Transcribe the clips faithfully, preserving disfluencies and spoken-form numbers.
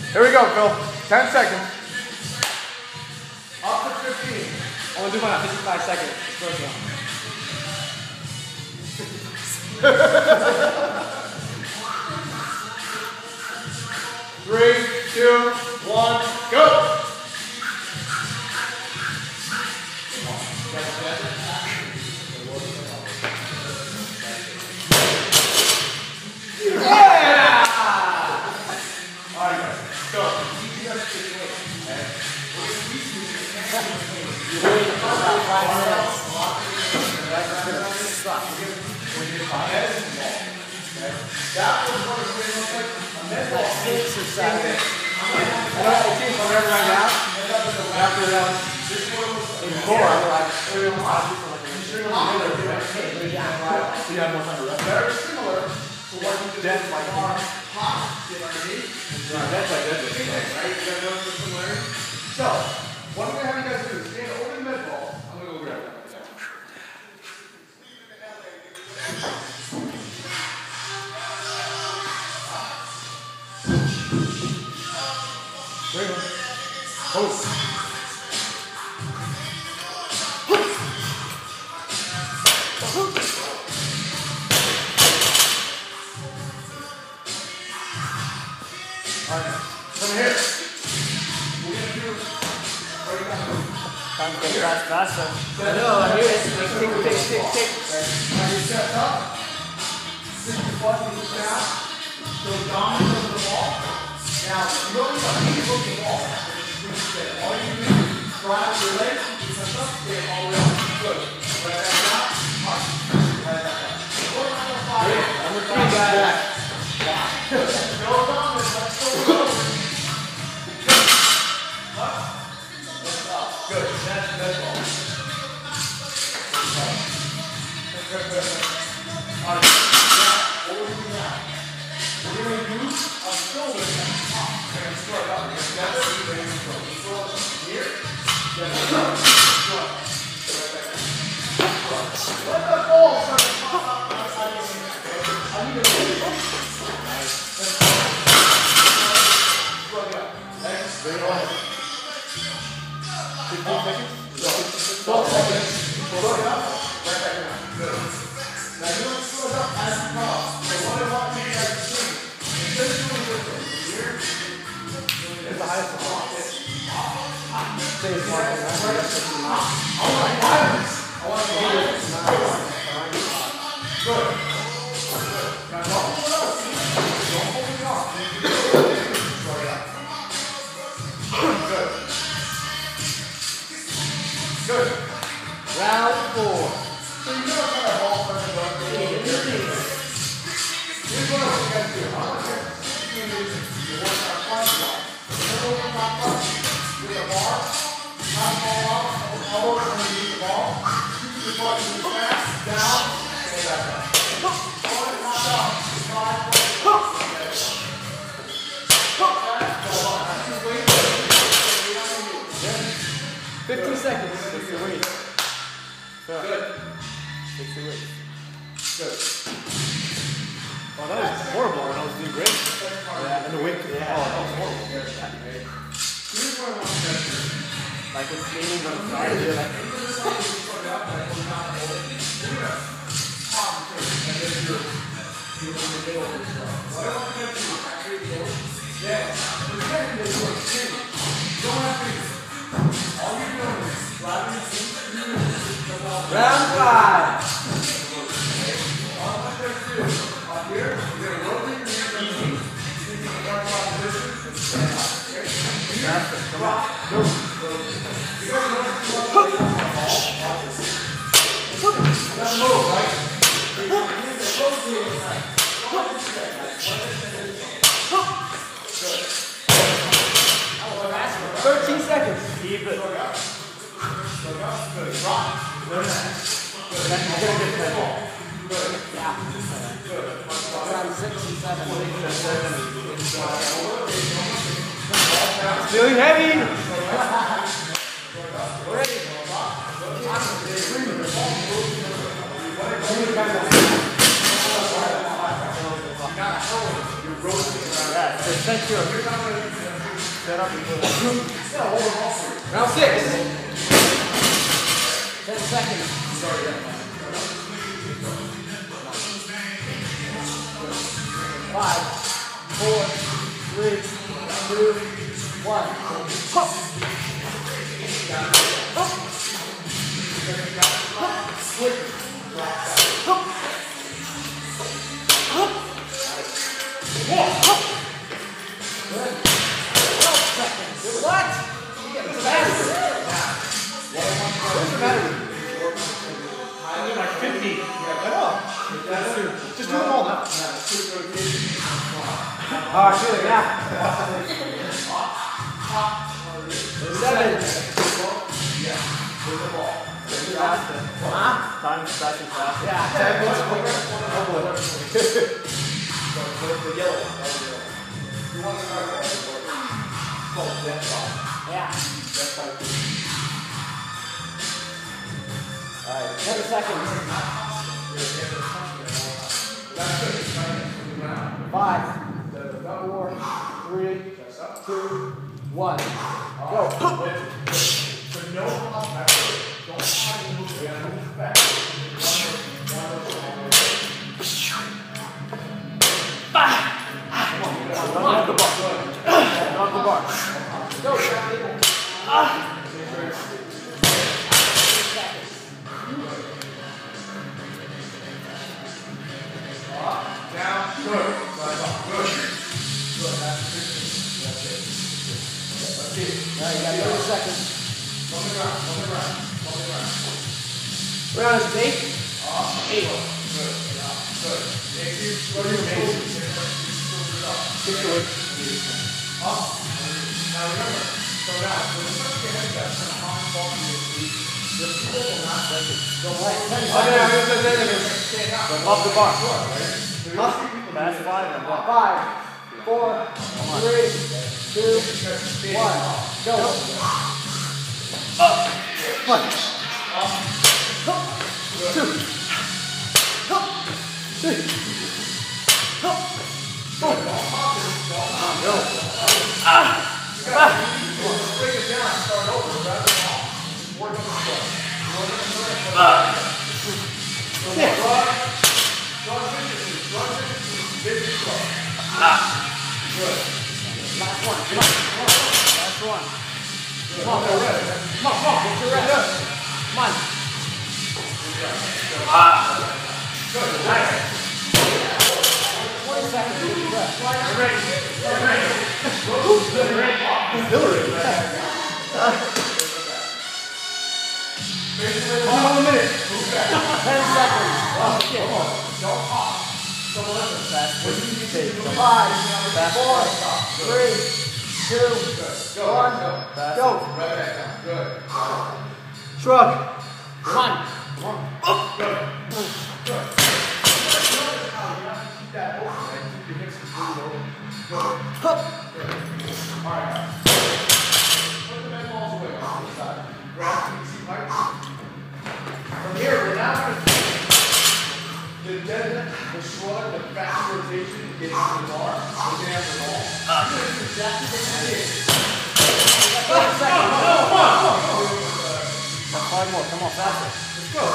Here we go, Phil. ten seconds. Up to fifteen. I'm gonna do mine at fifty-five seconds. Three, two, one, go! That was one of the things like a mental six or seven. I don't know if it's whatever right now. After that, in four, I'm like, you have more time to rest. Very similar to what you did like our pop, you know what I mean? That's like that. Right? You guys know the similarity? So, what I'm going to have you guys do is stand over the med ball. I'm going to go grab that. Great one. Post. Alright, come here. We're going to do. Time to get fast, faster. I know, I hear it. Tick, tick, tick, tick. Now you step up. Sit your butt in the down. Go dominant over the ball. Now, you don't need to look at the ball. All you do is drive your legs, you touch up, stay all the way up. Good. Right back down. Up. Right back up. Good. Number three, guys. Go dominant. Let's go. Up. Let's up. Good. That's the best ball. Good, good, good. All right. Now, what we're doing now, we're going to use a shoulder tap. We're going to start up. We're going to gather. We're going to go. Here. Then we're going to go. Right back down. Let the ball start to pop up outside your hand. I need to go. Nice. Plug it up. Next. Bring it on. fifteen seconds. twelve seconds. Plug it up. Right back down. Good. Now you don't slow it up as you come up. So what I want you guys to do, instead of doing this here, is the highest one. Say it's more than that. I want violence. I want violence. Good. Good. Now don't hold it up. Don't hold it off. Slow it up. Good. Good. Round four. So you know what kind of ball first and left. Here's what I want you guys to do. I want you guys to do you work on front block. Remember when top front with the bar, top ball up, elbow underneath the ball. Keep the ball to the back, down, and back up. Ball is not up. Five, four, fifteen seconds. Fix your weight. Good. Fix your weight. Good. Oh, that was horrible when I was doing great. Yeah, and the weight. Yeah. Oh, that was horrible. Here's what I want you guys to do. Like it's leaning on the side. You're like. Round five. All I'm going to do up here, you're going to rotate your hands underneath. You can work on position and stand up. Okay? Faster. Come on. Go. You guys know what you want to do on the ball. Let's move, right? So you need to rotate it like one step. Good. thirteen seconds. Keep it. Look out. Look out. Good. Rock. Good. Good. That's a good good ball. Good. Yeah. Good. Around six and seven. Good. Feeling heavy. Ready. Yeah, so thank you. Set up and put it. Round six. Ten seconds. Five, four, three, two, one. Hop. Hop. Hop. Hop. Hop. Yeah. Hop. Good. twelve seconds. What? What's the matter? What's the matter with you? I'm doing like fifty. I know. Just do them all now. Oh, good. Yeah. Seven. Huh? Time is passing fast. Yeah. Ten minutes. The yellow. You want to start with called death box. Yeah. Death box. All right. Ten seconds. Five, four, three, two, one. Go. So no pop back. Don't try to move it. Move back. Come on, the bar. Not the bar. Go. Ah. Down. Good. Good. Good. That's fifteen. That's it. That's it. All right, you got thirty seconds. On the ground. On the ground. On the ground. Round is eight. Awesome. Eight. Good. Good. Make you. What are you amazing? Kick the weight. Up. Now remember. So now, when you start to get heavy, that's going to harm the ball to your feet. Your people will not let it. Go right. ten Okay, I'm seconds. going to Stand up. Off the bar. Up. Fast five and one. Five, four, three, two, one. Go. One. Two. Three. Four. Go. Ah. Break it down. Start over. Rather than off. Work on the foot. Six. Ah. Good. Last one. Come on. Last one. Come on, go. Come on, come on. Get your rest. Come on. Ah. Good. Nice. twenty seconds. Get your rest. You're ready. You're ready. You're ready. Hillary. One more minute. Ten seconds. Oh, shit. Come on. Don't pop. Don't listen. Fast take. Five, four, three, two, one. Fast. Go. Right back down. Good. Shrug. One. Good. Good. Keep that open, right? Keep your hips and glutes open. Good. Good. All right, guys. Put the med balls away on the side. Grab the seat height. From here, we're now going to the deadlift, the shrug, the fast rotation, getting to the bar, looking at the ball. You're going to do exactly what you did. Five seconds. Come on, come on, come on. Five more. Come on, faster. Let's go.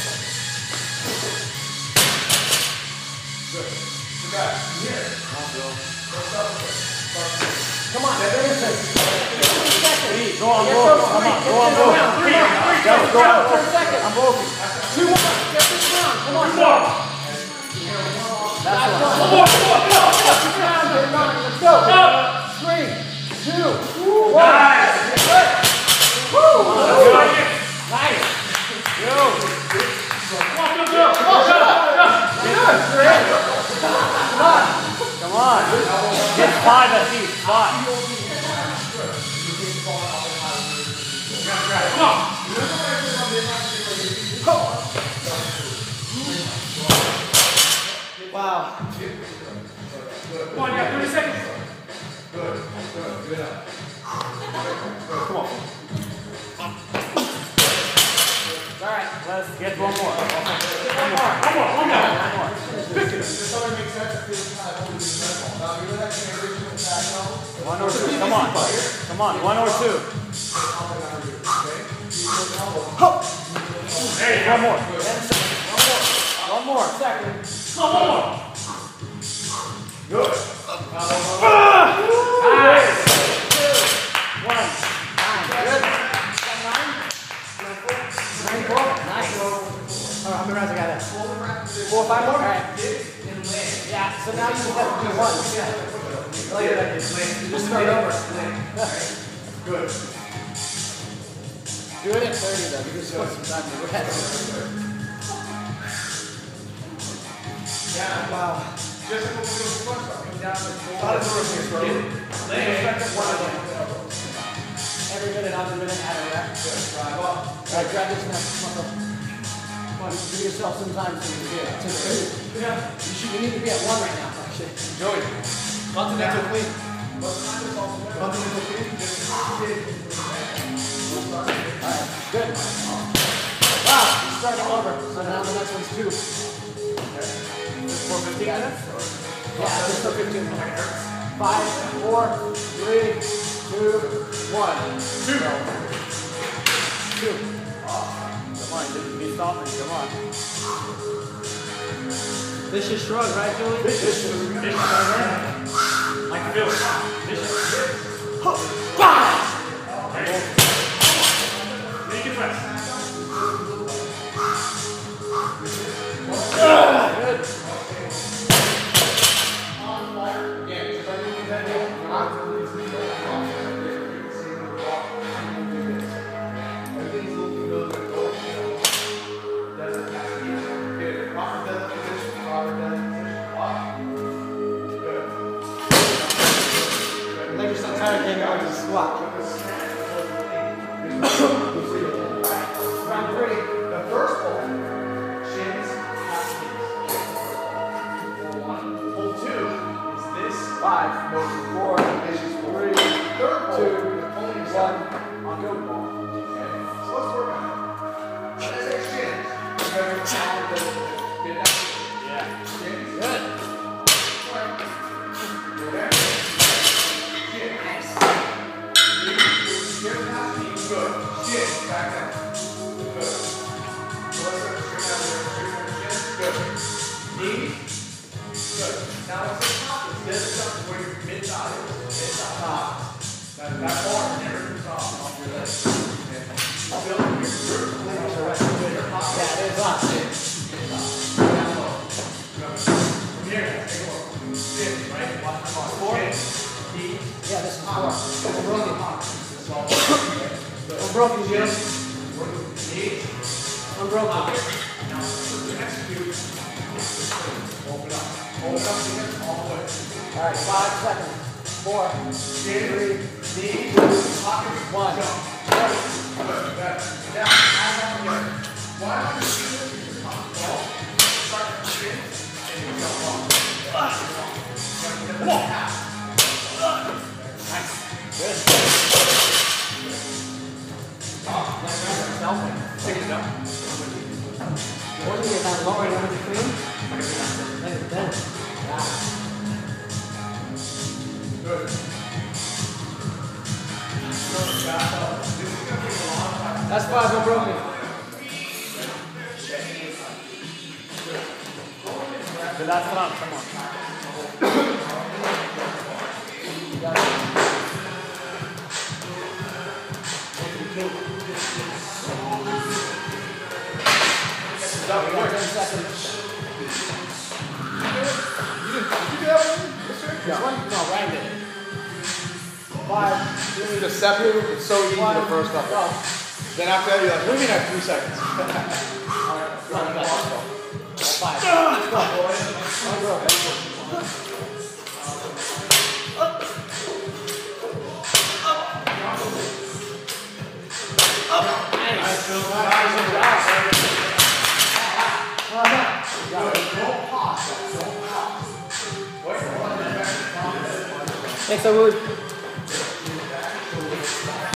Good. So guys, from here, Come on, Bill. let's start with this. Start with this. Come on, finish this. thirty seconds. Go on, Get go. those Come three. on, Get go on, this go. round. Three, three, Go, go, go. go. ten seconds. I'm broken. Two more. Get this round. Come on, go. That's Last one. one. Come on, come on, come on. Get this round. Get it on. Let's go. Three, two, one. Nice. Good. Woo. Go. Nice. Go. Come on, go, go. Come on, go, go. Good. Great. Come on. Come on. Get five at least. Five. Come on. Wow. Come on, you got thirty seconds. Good. Good. Good enough. Come on. All right. Let's get one more. One more. One more. One more. One more. This doesn't make sense. It feels kind of holding the ball. Now, you know that generation of back now? One or two. Come on. Come on. One or two. Hop. There you go. One more. One more. One more. Second. Come on. Good. Ah! Nice. One. Nine. Good. Nine. Nine, four. Nice. All right, how many rounds I got left? Four, five more? All right. Yeah, so now you just have to do one. I like it like this. You just start over. Good. Do it at thirty though, because you want some time to rest. Yeah. Wow. Just like what we're doing before, coming down to the floor. How does it work here, bro? Every minute, on the minute, add a rep. Drive up. Alright, grab this next muscle. Come on, give yourself some time to get to two. Yeah. You, should, you need to be at one right now, actually. Joey. Continental clean. Continental clean. Alright, good. Wow, you're starting over. So now the next one's two. For fifteen minutes? Yeah, just for fifteen minutes. Five, four, three, two, one. Two. Two. Come on, just be stopping. Come on. Vicious shrug, right, Julie? Vicious. Vicious. Like Phil. Vicious. Okay. Make it rest. Good. Like you're so tired, getting out of the squat. Round three. The first pull. Shins, half knees. One. Pull two is this. Five, Motion four, vicious pull. three, Third pull. two, Pulling one. yourself. On go ball. Okay. So let's work on it. Let's say shins. Remember the power to get that. Yeah. Shins. Good. Right. Okay. Shins. Nice. Shins, half knees. Good. Shins. Back down. Good. So let's start straight out there. Straight out there. Shins. Good. Knees. Good. Now let's say top. Instead of jumping where your mid-thigh is. Mid-thigh. Top. That, that bar never comes off off your leg. Okay. You feel your glutes. Yeah, it is on. Down low. Good. From here, take a look. Sit, right? Watch my body. Four. Chin. Knee. Yeah, this is four. Unbroken. This is all okay. Good. Unbroken, Jim. Work with the knees. Unbroken. Now, to execute, open up. Open up the hips all the way. All right, five seconds. Four, Three, knee, pocket, one. jump. Good. Good. Now, as I'm here, why don't you do this? You just come ball, start to spin, and you jump off. Come on. Half. Nice. Good. Take it down. Once you get that lower, you want to clean? Like it's done. Yeah. Good. That's five unbroken. The last round, come on. You got it. We got ten seconds. This one? No, Ryan did it. Five, three, Just separate. It's so easy one, the first couple. go. Then after that, you're like, what do you mean I have three seconds? Alright, run, go. Five. Go. Unbroken. Thanks, W O D.